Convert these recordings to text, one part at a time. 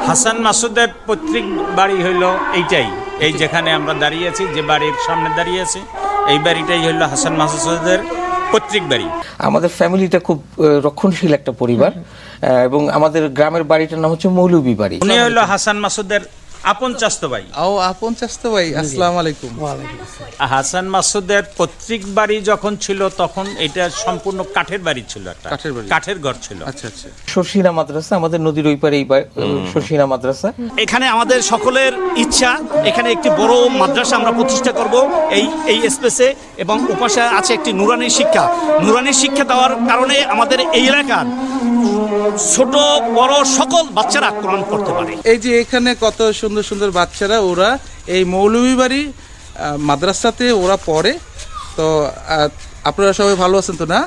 হাসান মাসুদের পৈতৃক বাড়ি হইল এইটাই, এই যেখানে আমরা দাঁড়িয়ে আছি, যে বাড়ির সামনে দাঁড়িয়ে আছি, এই বাড়িটাই হইল হাসান মাসুদের পৈতৃক বাড়ি। আমাদের ফ্যামিলিটা খুব রক্ষণশীল একটা পরিবার, এবং আমাদের গ্রামের বাড়িটার নাম হচ্ছে মৌলভী বাড়ি। উনি হইল হাসান মাসুদের আপন চাস্তো ভাই। আপন চাস্তো ভাই, আসসালামু আলাইকুম। হাসান মাসুদের পৈতৃক বাড়ি যখন ছিল তখন এটা সম্পূর্ণ কাঠের বাড়ি ছিল, একটা কাঠের ঘর ছিল। আচ্ছা আচ্ছা। শর্ষিনা মাদ্রাসা, আমাদের নদীর ওই পারে শর্ষিনা মাদ্রাসা। এখানে আমাদের সকলের ইচ্ছা এখানে একটি বড় মাদ্রাসা আমরা প্রতিষ্ঠা করব এই স্পেসে, এবং উপাসে আছে একটি নুরানি শিক্ষা। নুরানি শিক্ষা দেওয়ার কারণে আমাদের এই এলাকার ছোট বড় সকল বাচ্চারা কোরআন পড়তে পারে। এই যে এখানে কত সুন্দর সুন্দর বাচ্চারা, ওরা এই মৌলভী বাড়ি মাদ্রাসাতে ওরা পড়ে। তো আপনারা সবাই ভালো আছেন তো না?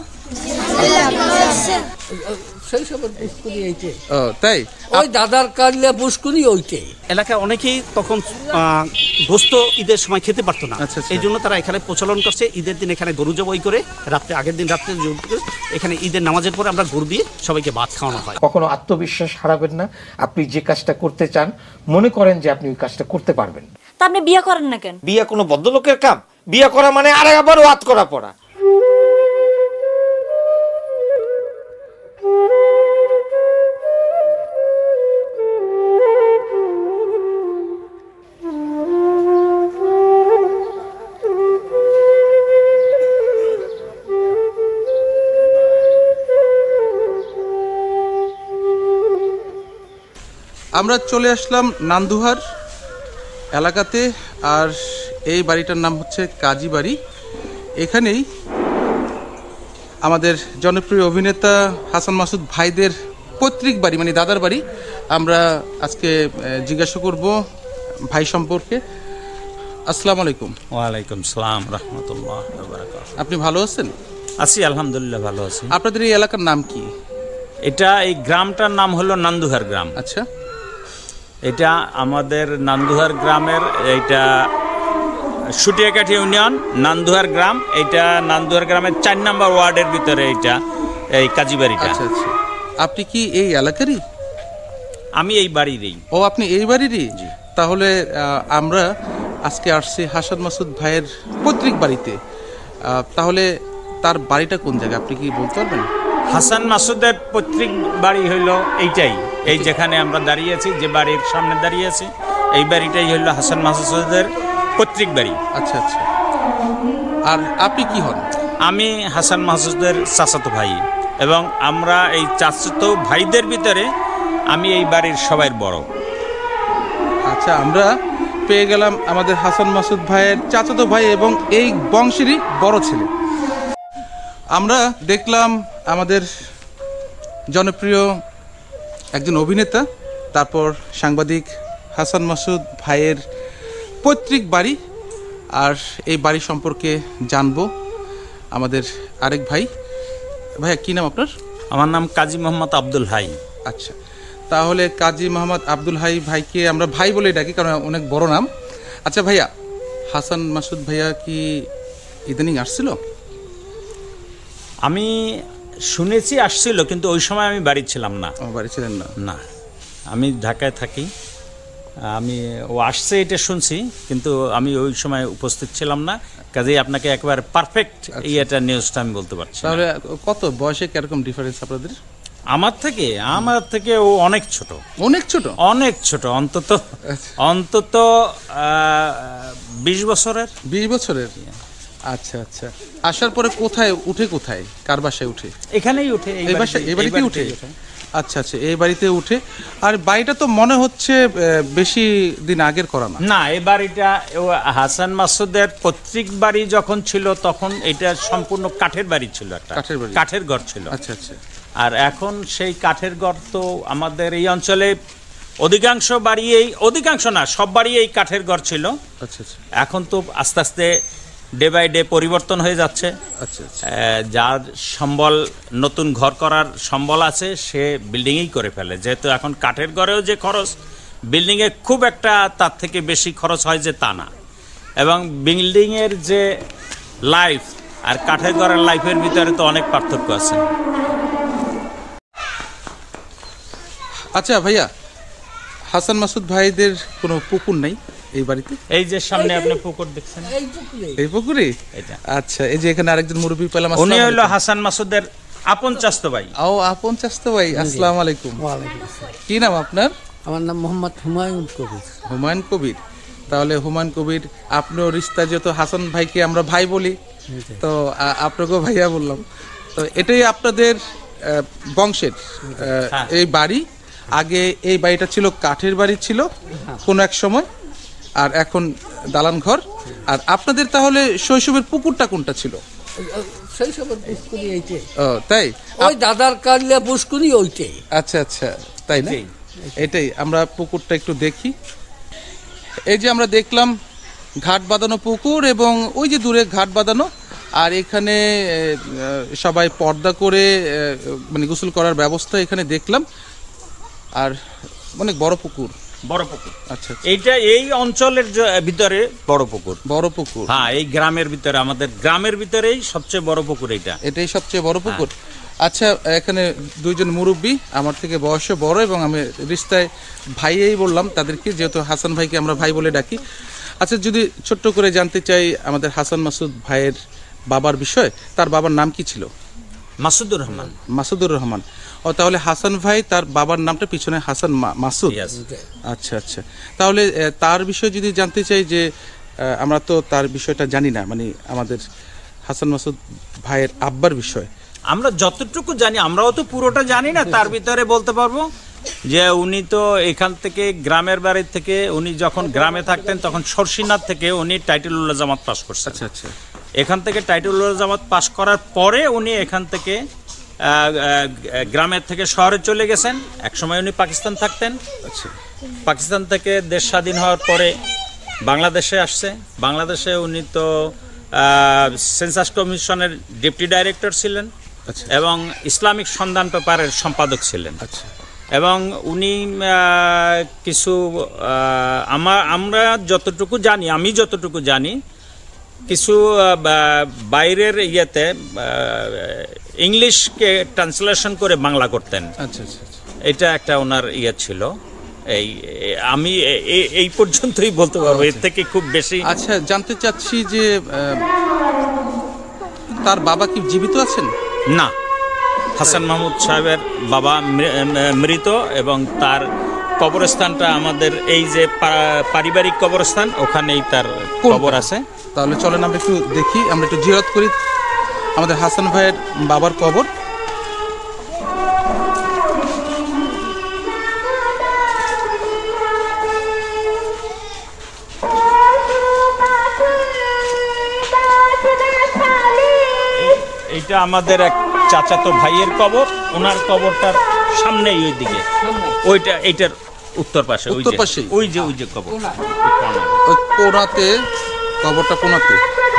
তাই ওই দাদার কাল্লা পুষ্করি ওইটাই এলাকায় অনেকেই তখন গোস্ত ঈদের সময় খেতে পারতো না, এই জন্য তারা এখানে প্রচলন করছে। ঈদের দিন এখানে গরু জবাই করে রাত্রে, আগের দিন রাত্রে এখানে ঈদের নামাজের পরে আমরা গরু দিয়ে সবাইকে ভাত খাওয়ানো হয়। কখনো আত্মবিশ্বাস হারাবেন না। আপনি যে কাজটা করতে চান, মনে করেন যে আপনি ওই কাজটা করতে পারবেন। তা আপনি বিয়ে করেন না কেন? বিয়ে কোনো ভদ্রলোকের কাম? বিয়ে করা মানে আর একবার ওয়াত করা পড়া। আমরা চলে আসলাম নান্দুহার এলাকাতে, আর এই বাড়িটার নাম হচ্ছে কাজী বাড়ি। এখানেই আমাদের জনপ্রিয় অভিনেতা হাসান মাসুদ ভাইদের পৈতৃক বাড়ি, মানে দাদার বাড়ি। আমরা আজকে জিজ্ঞাসা করব ভাই সম্পর্কে। আসসালামু আলাইকুম। ওয়ালাইকুম সালাম রাহমাতুল্লাহ ওয়া বারাকাতুহু। আপনি ভালো আছেন? আছি আলহামদুলিল্লাহ, ভালো আছি। আপনাদের এই এলাকার নাম কি? এটা, এই গ্রামটার নাম হলো নান্দুহার গ্রাম। আচ্ছা। এটা আমাদের নান্দুহার গ্রামের, এইটা সুটিয়াকাঠি ইউনিয়ন নান্দুহার গ্রাম। এটা নান্দুহার গ্রামের 4 নম্বর ওয়ার্ডের ভিতরে এইটা, এই কাজীবাড়িটা। আচ্ছা আচ্ছা। আপনি কি এই এলাকারই? আমি এই বাড়িরই। ও, আপনি এই বাড়িরই? তাহলে আমরা আজকে আসছি হাসান মাসুদ ভাইয়ের পৈতৃক বাড়িতে। তাহলে তার বাড়িটা কোন জায়গায় আপনি কি বলতে পারবেন? হাসান মাসুদের পৈতৃক বাড়ি হইল এইটাই, এই যেখানে আমরা দাঁড়িয়ে আছি, যে বাড়ির সামনে দাঁড়িয়ে আছি, এই বাড়িটাই হইল হাসান মাসুদের পৈতৃক বাড়ি। আচ্ছা আচ্ছা। আর আপনি কি হন? আমি হাসান মাসুদের চাচাতো ভাই, এবং আমরা এই চাচাতো ভাইদের ভিতরে আমি এই বাড়ির সবাই বড়। আচ্ছা, আমরা পেয়ে গেলাম আমাদের হাসান মাসুদ ভাইয়ের চাচাতো ভাই এবং এই বংশেরই বড় ছেলে। আমরা দেখলাম আমাদের জনপ্রিয় একজন অভিনেতা, তারপর সাংবাদিক হাসান মাসুদ ভাইয়ের পৈতৃক বাড়ি, আর এই বাড়ি সম্পর্কে জানবো আমাদের আরেক ভাই। ভাইয়া, কী নাম আপনার? আমার নাম কাজী মোহাম্মদ আব্দুল হাই। আচ্ছা, তাহলে কাজী মোহাম্মদ আব্দুল হাই ভাইকে আমরা ভাই বলে ডাকি, কারণ অনেক বড় নাম। আচ্ছা ভাইয়া, হাসান মাসুদ ভাইয়া কি ইদানিং আসছিল? আমি শুনেছি আসছিল, কিন্তু ওই সময় আমি বাড়ি ছিলাম না। বাড়ি ছিলেন না? না, আমি ঢাকায় থাকি। ও আসছে এটা শুনছি, কিন্তু আমি ওই সময় উপস্থিত ছিলাম না, কাজেই আপনাকে একবার পারফেক্ট এটা নিউজটা আমি বলতে পারছি। তাহলে কত বয়সে কিরকম ডিফারেন্স আপনাদের? আমার থেকে ও অনেক ছোট। অনেক ছোট? অনেক ছোট, অন্তত 20 বছরের। 20 বছরের? আচ্ছা আচ্ছা। আসার পরে কোথায় উঠে, কোথায় কার বাসায় উঠে? এখানেই উঠে, এই বাড়িতে উঠে। আচ্ছা আচ্ছা, এই বাড়িতে উঠে। আর বাড়িটা তো মনে হচ্ছে বেশি দিন আগের করা না? না, এই বাড়িটা হাসান মাসুদের পৈতৃক বাড়ি যখন ছিল তখন এটা সম্পূর্ণ কাঠের বাড়ি ছিল, একটা কাঠের ঘর ছিল। আচ্ছা আচ্ছা। আর এখন সেই কাঠের ঘর তো আমাদের এই অঞ্চলে অধিকাংশ না, সব বাড়ি এই কাঠের ঘর ছিল। আচ্ছা আচ্ছা। এখন তো আস্তে আস্তে ডে বাই ডে পরিবর্তন হয়ে যাচ্ছে। আচ্ছা আচ্ছা। যার সম্বল, নতুন ঘর করার সম্বল আছে, সে বিল্ডিংই করে ফেলে, যেহেতু এখন কাঠের ঘরেও যে খরচ, বিল্ডিংয়ে খুব একটা তার থেকে বেশি খরচ হয় যে তা না। এবং বিল্ডিংয়ের যে লাইফ আর কাঠের ঘরের লাইফের ভিতরে তো অনেক পার্থক্য আছে। আচ্ছা ভাইয়া, হাসান মাসুদ ভাইদের কোনো পুকুর নাই এই বাড়িতে? এই যে সামনে আপনি পুকুর দেখছেন, এই পুকুরে এই পুকুরে? এটা আচ্ছা, এই যে এখানে আরেকজন মুরব্বী পেলাম। উনি হলো হাসান মাসুদের আপন চাস্তো ভাই। ও, আপন চাস্তো ভাই। আসসালামু আলাইকুম। ওয়ালাইকুম আসসালাম। কি নাম আপনার? আমার নাম মোহাম্মদ হুমায়ুন কবির। হুমায়ুন কবির। তাহলে হুমায়ুন কবির, আপনিও রিস্তা, যেহেতু হাসান ভাইকে আমরা ভাই বলি, তো আপনাকেও ভাইয়া বললাম। তো এটাই আপনাদের বংশের এই বাড়ি। আগে এই বাড়িটা ছিল কাঠের বাড়ি ছিল কোনো এক সময়, আর এখন দালান ঘর। আর আপনাদের তাহলে শৈশবের পুকুরটা কোনটা ছিল? সেই সব পুষ্কুনি এইটে। ও তাই? ওই দাদার কাটলে পুষ্কুনি ওইটে। আচ্ছা আচ্ছা, তাই না? এটাই, আমরা পুকুরটা একটু দেখি। এই যে আমরা দেখলাম ঘাট বাঁধানো পুকুর, এবং ওই যে দূরে ঘাট বাঁধানো, আর এখানে সবাই পর্দা করে মানে গোসল করার ব্যবস্থা এখানে দেখলাম। আর অনেক বড় পুকুর। বড় পুকুর। আচ্ছা, এইটা এই অঞ্চলের ভিতরে বড় পুকুর। বড় পুকুর। হ্যাঁ, এই গ্রামের ভিতরে, আমাদের গ্রামের ভিতরেই সবচেয়ে বড় পুকুর এইটা। এটাই সবচেয়ে বড় পুকুর। আচ্ছা, এখানে দুইজন মুরব্বী আমার থেকে বয়সে বড়, এবং আমি রিস্তায় ভাইয়েই বললাম তাদেরকে, যেহেতু হাসান ভাইকে আমরা ভাই বলে ডাকি। আচ্ছা, যদি ছোট্ট করে জানতে চাই আমাদের হাসান মাসুদ ভাইয়ের বাবার বিষয়, তার বাবার নাম কি ছিল? মাসুদুর রহমান। মাসুদুর রহমান। ও, তাহলে হাসান ভাই, তার বাবার নামটা পিছনে হাসান মাসুদ। Yes. আচ্ছা আচ্ছা, তাহলে তার বিষয়ে যদি জানতে চাই, যে আমরা তো তার বিষয়টা জানি না, মানে আমাদের হাসান মাসুদ ভাইয়ের আব্বার বিষয় আমরা যতটুকু জানি, আমরাও তো পুরোটা জানি না, তার ভিতরে বলতে পারবো যে উনি তো এখান থেকে গ্রামের বাড়ি থেকে, উনি যখন গ্রামে থাকতেন তখন শর্ষিনাথ থেকে উনি টাইটেল জামাত পাস করছেন। আচ্ছা আচ্ছা, এখান থেকে টাইটেল জামাত পাস করার পরে উনি এখান থেকে গ্রামের থেকে শহরে চলে গেছেন। একসময় উনি পাকিস্তান থাকতেন। আচ্ছা, পাকিস্তান থেকে দেশ স্বাধীন হওয়ার পরে বাংলাদেশে আসছে। বাংলাদেশে উনি তো সেন্সাস কমিশনের ডেপুটি ডাইরেক্টর ছিলেন, আচ্ছা, এবং ইসলামিক সন্ধান পেপারের সম্পাদক ছিলেন। আচ্ছা, এবং উনি কিছু আমরা যতটুকু জানি, আমি যতটুকু জানি, কিছু বাইরের ইয়েতে ইংলিশকে ট্রান্সলেশন করে বাংলা করতেন। আচ্ছা, আচ্ছা, এটা একটা ওনার ইয়ে ছিল। আমি এই পর্যন্তই বলতে পারবো, এর থেকে খুব বেশি। আচ্ছা, জানতে চাচ্ছি যে তার বাবা কি জীবিত আছেন? না, হাসান মাহমুদ সাহেবের বাবা মৃত, এবং তার কবরস্থানটা আমাদের এই যে পারিবারিক কবরস্থান, ওখানেই তার কবর আছে। তাহলে চলেন আমরা একটু দেখি, আমরা একটু জিয়ারত করি আমাদের হাসান ভাইয়ের বাবার কবর। এইটা আমাদের এক চাচাতো ভাইয়ের কবর, ওনার কবরটার সামনেই ওই দিকে, ওইটা এইটার উত্তর পাশে, উত্তর পাশেই? ওই যে কবর, ওই কোনাতে, কবরটা কোনাতে।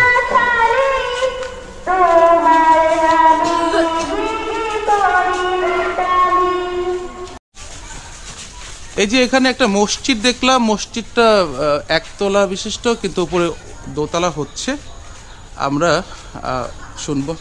এই যে এখানে একটা মসজিদ দেখলাম, মসজিদটা একতলা বিশিষ্ট, কিন্তু উপরে দোতলা হচ্ছে। আমরা শুনবো।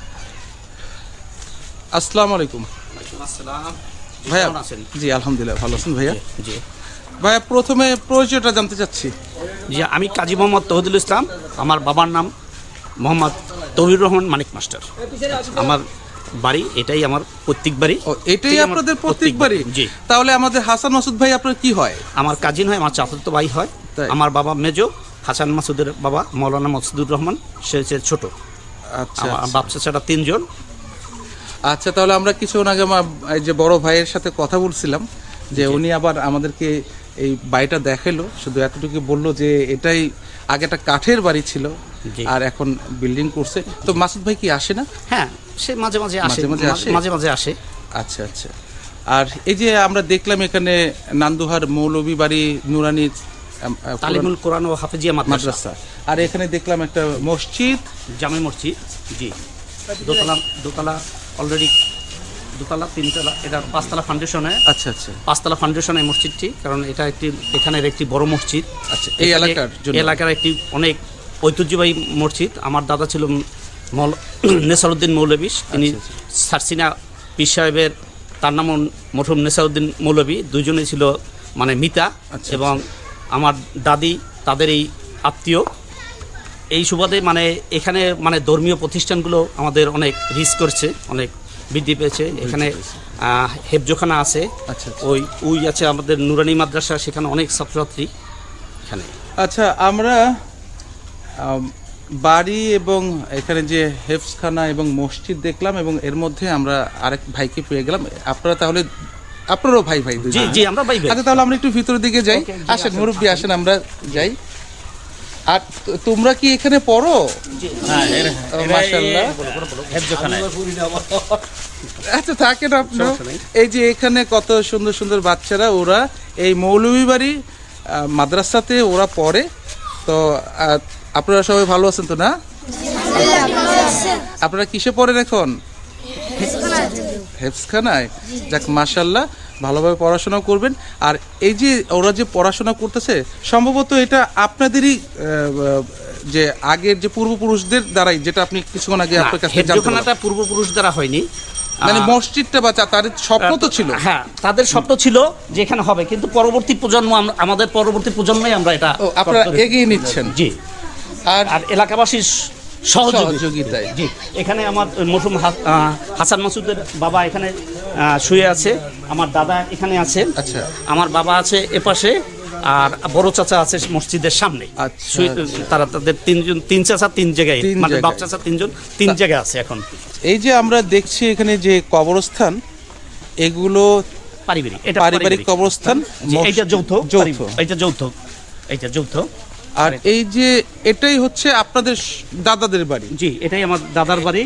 আসসালামু আলাইকুম ভাইয়া। জি, আলহামদুলিল্লাহ, ভালো আছেন ভাইয়া? জি ভাইয়া, প্রথমে পরিচয়টা জানতে চাচ্ছি। জি, আমি কাজী মোহাম্মদ তৌহিদুল ইসলাম। আমার বাবার নাম মোহাম্মদ তৌহিদুর রহমান মানিক মাস্টার। আমার বাড়ি এটাই, আমার পৈতৃক বাড়ি। ও, এটাই আপনাদের পৈতৃক বাড়ি? জি। তাহলে আমাদের হাসান মাসুদ ভাই আপনার কি হয়? আমার কাজিন হয়, আমার চাচাতো ভাই হয়। তাই? আমার বাবা মেজো, হাসান মাসুদের বাবা মৌলানা মকসুদুর রহমান, সে হচ্ছে ছোট। আচ্ছা, আমার বাপ চাচারা 3 জন। আচ্ছা, তাহলে আমরা কিছুক্ষণ আগে এই যে বড় ভাইয়ের সাথে কথা বলছিলাম, যে উনি আবার আমাদেরকে এই বাড়িটা দেখালো, শুধু এতটুকু বললো যে এটাই আগে একটা কাঠের বাড়ি ছিল, আর এখন বিল্ডিং করছে। তো মাসুদ ভাই কি আসে না? হ্যাঁ, সে মাঝে মাঝে আসে, মাঝে মাঝে আসে। আচ্ছা আচ্ছা। আর এই যে আমরা দেখলাম এখানে নান্দুহার মৌলভী বাড়ি নুরানি তালিমুল কোরআন ও হাফেজিয়া মাদ্রাসা, আর এখানে দেখলাম একটা মসজিদ, জামে মসজিদ। জি, দোতলা অলরেডি, দোতলা 3তলা, এটা 5তলা ফাউন্ডেশনে। আচ্ছা আচ্ছা, 5তলা ফাউন্ডেশনে মসজিদটি, কারণ এটা এখানের একটি বড় মসজিদ। আচ্ছা, এই এলাকার একটি অনেক ঐতিহ্যবাহী মসজিদ। আমার দাদা ছিল নেসারউদ্দিন মৌলভী, তিনি সারসিনা পীর সাহেবের, তার নাম মরহুম নেসারউদ্দিন মৌলভী, দুজনেই ছিল মানে মিতা এবং আমার দাদি তাদের এই আত্মীয়। এই সুবাদে মানে এখানে মানে ধর্মীয় প্রতিষ্ঠানগুলো আমাদের অনেক রিস্ক করছে, অনেক বৃদ্ধি পেয়েছে। এখানে হেফজোখানা আছে, ওই আছে আমাদের নুরানি মাদ্রাসা, সেখানে অনেক ছাত্রছাত্রী এখানে। আচ্ছা, আমরা বাড়ি এবং এখানে যে হেফজখানা এবং মসজিদ দেখলাম, এবং এর মধ্যে আমরা আরেক ভাইকে পেয়ে গেলাম। আপনারা তাহলে আপনারও ভাই ভাই? জি জি, আমরা ভাই ভাই। আচ্ছা, তাহলে আমরা একটু ভিতরের দিকে যাই। আসেন মুরব্বী, আসেন আমরা যাই। আর তোমরা কি এখানে পড়ো? মাশাআল্লাহ। আচ্ছা, থাকেন আপনারা। এই যে এখানে কত সুন্দর সুন্দর বাচ্চারা, ওরা এই মৌলভীবাড়ি মাদ্রাসাতে ওরা পড়ে। তো আপনারা সবাই ভালো আছেন তো? না, আপনারা কিসে পড়েন এখন? হেফজখানায়। যাক, মাশাআল্লাহ, ভালোভাবে পড়াশোনা করবেন। আর এই যে ওরা যে পড়াশোনা করতেছে, সম্ভবত এটা আপনাদেরই যে আগের যে পূর্বপুরুষদের দ্বারাই, যেটা আপনি কিছুক্ষণ আগে আপনার কাছে জানতে পারলাম। পূর্বপুরুষ দ্বারা হয়নি, মানে মসজিদটা বা তাদের স্বপ্ন তো ছিল। হ্যাঁ, তাদের স্বপ্ন ছিল যে এখানে হবে, কিন্তু পরবর্তী প্রজন্ম, আমাদের পরবর্তী প্রজন্মই আমরা এটা আপনারা এগিয়ে নিচ্ছেন। জি। আর এলাকাবাসীর সহযোগিতায়। জি। এখানে আমার মরহুম হাসান মাসুদের বাবা এখানে শুয়ে আছে, আমার দাদা এখানে আছে। আচ্ছা। আমার বাবা আছে এপাশে, আর বড় চাচা আছে মসজিদের সামনে। তারা তাদের তিন চাচা তিন জায়গায়, মানে বাপ চাচা তিনজন তিন জায়গায় আছে এখন। এই যে আমরা দেখছি এখানে যে কবরস্থান, এগুলো পারিবারিক, এটা পারিবারিক কবরস্থান। এইটা যৌথ, যৌথ, এইটা যৌথ। আর এই যে এটাই হচ্ছে আপনাদের দাদাদের বাড়ি? জি, এটাই আমার দাদার বাড়ি।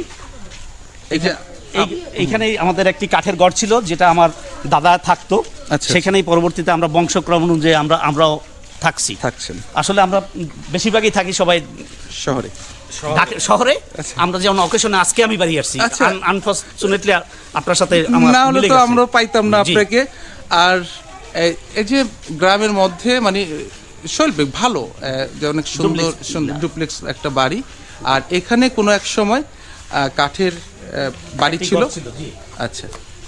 এইখানেই আমাদের একটি কাঠের ঘর ছিল, যেটা আমার দাদা থাকতো। সেখানেই পরবর্তীতে আমরা বংশক্রম অনুযায়ী আমরাও থাকছেন। আসলে আমরা বেশিরভাগই থাকি সবাই শহরে। আমরা যেমন অকেশনে আজকে আমি বাড়ি আসছি, আনফরচুনেটলি আপনার সাথে না হলে তো আমরা পাইতাম না আপনাকে। আর এই যে গ্রামের মধ্যে মানে শৈল্পিক ভালো, যে অনেক সুন্দর সুন্দর ডুপ্লেক্স একটা বাড়ি। আর এখানে কোনো এক সময় কাঠের বাড়ি ছিল। আচ্ছা,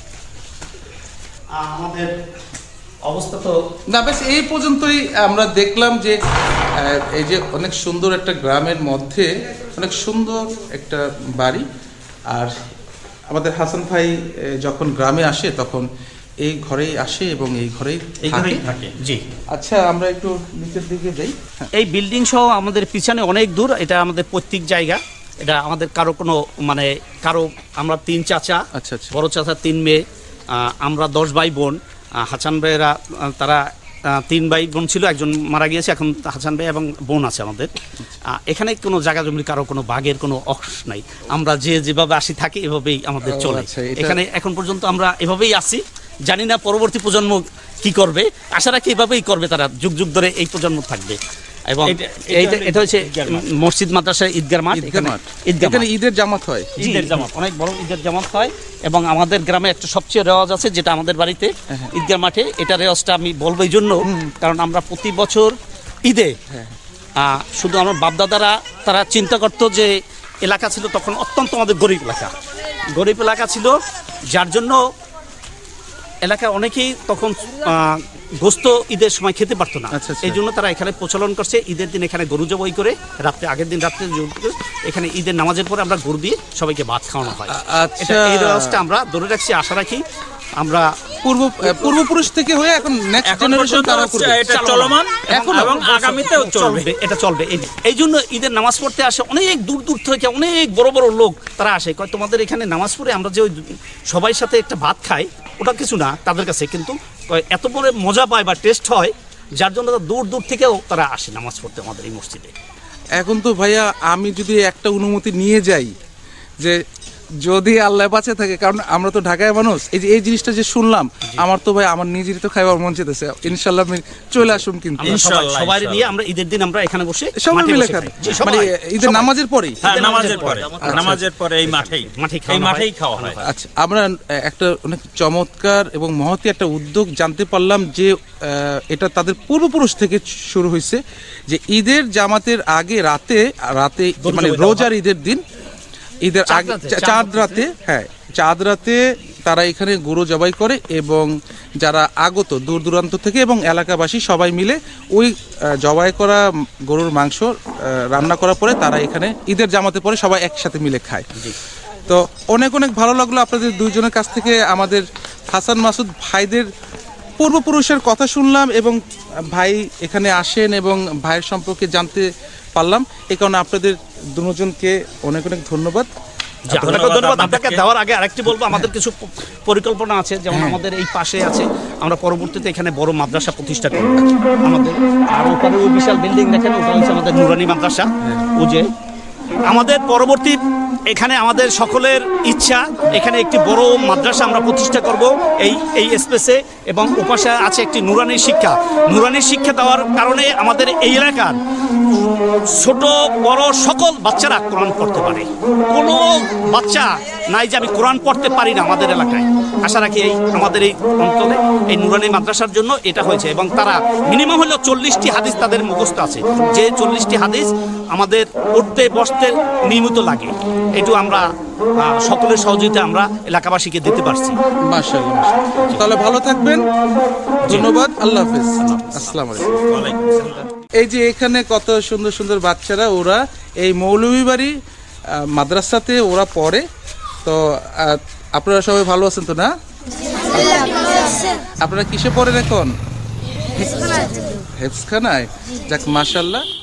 আমাদের অবস্থা তো না, বেশ এই পর্যন্তই আমরা দেখলাম যে এই যে অনেক সুন্দর একটা গ্রামের মধ্যে অনেক সুন্দর একটা বাড়ি। আর আমাদের হাসান ভাই যখন গ্রামে আসে তখন এই ঘরেই আসে এবং এই ঘরেই থাকে। জি। আচ্ছা, আমরা একটু নিচের দিকে যাই। এই বিল্ডিং সহ আমাদের পিছনে অনেক দূর, এটা আমাদের পৈতৃক জায়গা। এটা আমাদের কারো আমরা 3 চাচা, বড় চাচা 3 মেয়ে, আমরা 10 ভাই বোন। হাসান ভাইয়েরা তারা 3 ভাই বোন ছিল, একজন মারা গিয়েছে, এখন হাসান ভাই এবং বোন আছে আমাদের। এখানে কোনো জায়গা জমি কারো কোনো ভাগের কোনো অংশ নাই। আমরা যেভাবে আসি থাকি এভাবেই আমাদের চলে। এখানে এখন পর্যন্ত আমরা এভাবেই আসি, জানি না পরবর্তী প্রজন্ম কি করবে, আশা রাখি এভাবেই করবে, তারা যুগ যুগ ধরে এই প্রজন্ম থাকবে। এবং এটা হচ্ছে মসজিদ মাদ্রাসা ঈদগাহ মাঠ। এখানে ঈদের জামাত হয়, ঈদের জামাত অনেক বড় ঈদের জামাত হয়। এবং আমাদের গ্রামে একটা সবচেয়ে রেওয়াজ আছে, যেটা আমাদের বাড়িতে ঈদগাহ মাঠে। এটা রেওয়াজটা আমি বলবো এই জন্য, কারণ আমরা প্রতি বছর ঈদে শুধু আমার বাপদাদারা তারা চিন্তা করতো যে এলাকা ছিল তখন অত্যন্ত আমাদের গরিব এলাকা ছিল, যার জন্য এলাকায় অনেকেই তখন গোস্ত ঈদের সময় খেতে পারতো না। এই জন্য তারা এখানে প্রচলন করছে, ঈদের দিন এখানে গরু জবাই করে আগের দিন রাত্রে এখানে ঈদের নামাজের পরে আমরা গরু দিয়ে সবাইকে ভাত খাওয়ানো হয়। এই রেওয়াজটা আমরা ধরে রাখছি, আশা রাখি আমরা পূর্বপুরুষ থেকে হয়ে এখন নেক্সট জেনারেশন তারা করবে, এটা চলমান এবং আগামীতেও চলবে, এটা চলবে। এই জন্য ঈদের নামাজ পড়তে আসে অনেক দূর দূর থেকে, অনেক বড় বড় লোক তারা আসে, কয় তোমাদের এখানে নামাজ পড়ে আমরা যে সবাই সাথে একটা ভাত খাই, ওটা কিছু না তাদের কাছে, কিন্তু এত বড় মজা পায় বা টেস্ট হয়, যার জন্য দূর দূর থেকেও তারা আসে নামাজ পড়তে আমাদের এই মসজিদে। এখন তো ভাইয়া আমি যদি একটা অনুমতি নিয়ে যাই যে যদি আল্লাহ বাঁচে থাকে, কারণ আমরা তো ঢাকায় মানুষ, এই জিনিসটা যে শুনলাম, আমার তো ভাই আমার নিজেরই তো খাইবার মন চেতেছে। ইনশাআল্লাহ আমি চলে আসুন, কিন্তু সবাই নিয়ে আমরা ঈদের দিন আমরা এখানে বসে সবাই মিলে খাই, মানে ঈদের নামাজের পরেই, নামাজের পরে এই মাঠেই খাওয়া হয়। আচ্ছা, আমরা একটা অনেক চমৎকার এবং মহৎ একটা উদ্যোগ জানতে পারলাম যে এটা তাদের পূর্বপুরুষ থেকে শুরু হয়েছে, যে ঈদের জামাতের আগে রাতে মানে রোজার ঈদের দিন, ঈদের আগে চাঁদ রাতে তারা এখানে গরু জবাই করে এবং যারা আগত দূর দূরান্ত থেকে এবং এলাকাবাসী সবাই মিলে ওই জবাই করা গরুর মাংস রান্না করার পরে তারা এখানে ঈদের জামাতে পরে সবাই একসাথে মিলে খায়। তো অনেক অনেক ভালো লাগলো আপনাদের দুইজনের কাছ থেকে আমাদের হাসান মাসুদ ভাইদের পূর্বপুরুষের কথা শুনলাম এবং ভাই এখানে আসেন এবং ভাইয়ের সম্পর্কে জানতে পারলাম। এই কারণে আপনাদের দুজনকে অনেক অনেক ধন্যবাদ। জি, আপনাকে ধন্যবাদ। আপনাকে দেওয়ার আগে আরেকটি বলবো, আমাদের কিছু পরিকল্পনা আছে, যেমন আমাদের এই পাশে আছে, আমরা পরবর্তীতে এখানে বড় মাদ্রাসা প্রতিষ্ঠা করব। আমাদের আর ওখানে ওই বিশাল বিল্ডিং দেখেন, ওটা হচ্ছে আমাদের নুরানি মাদ্রাসা। ও যে আমাদের পরবর্তী এখানে আমাদের সকলের ইচ্ছা এখানে একটি বড় মাদ্রাসা আমরা প্রতিষ্ঠা করব এই স্পেসে, এবং ওপাশে আছে একটি নুরানি শিক্ষা দেওয়ার কারণে আমাদের এই এলাকার ছোট বড় সকল বাচ্চারা কোরআন পড়তে পারে। কোনো বাচ্চা নাই যে আমি কোরআন পড়তে পারি না আমাদের এলাকায়। আশা রাখি আমাদের এই অঞ্চলে এই নুরানি মাদ্রাসার জন্য এটা হয়েছে, এবং তারা মিনিমাম হলেও 40টি হাদিস তাদের মুখস্থ আছে, যে 40টি হাদিস আমাদের উঠতে বসতে নিয়মিত লাগে। এটু আমরা সকলের সহযোগিতা আমরা এলাকাবাসীকে দিতে পারছি। মাশাআল্লাহ, মাশাআল্লাহ। তাহলে ভালো থাকবেন, ধন্যবাদ, আল্লাহ হাফেজ, আসসালামু আলাইকুম। এই যে এখানে কত সুন্দর সুন্দর বাচ্চারা, ওরা এই মৌলভীবাড়ি মাদ্রাসাতে ওরা পড়ে। তো আপনারা সবাই ভালো আছেন তো না? আপনারা কিসে পড়েন এখন? হেফজখানায়। যাক, মাশাআল্লাহ।